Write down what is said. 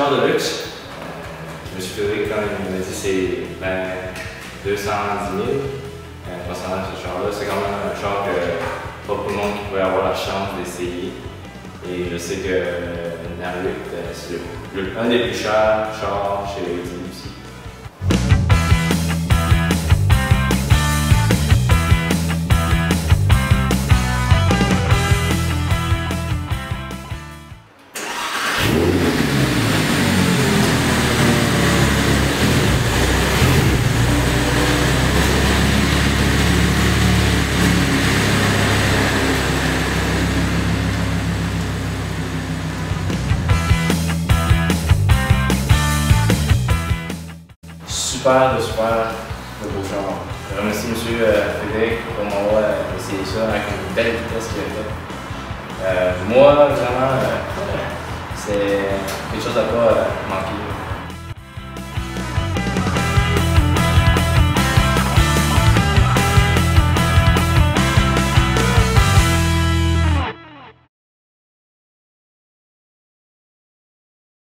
char de luxe. Je me suis fait quand il m'a dit c'est 210 000 concernant ce char-là. C'est quand même un char que pas beaucoup de monde qui pourrait avoir la chance d'essayer. Et je sais que Narut, c'est un des plus chers chars chez Audi aussi. Super de beau char. Je remercie M. Frédéric pour m'avoir essayé ça avec une belle vitesse qu'il a fait. Moi, vraiment, c'est quelque chose à pas manquer.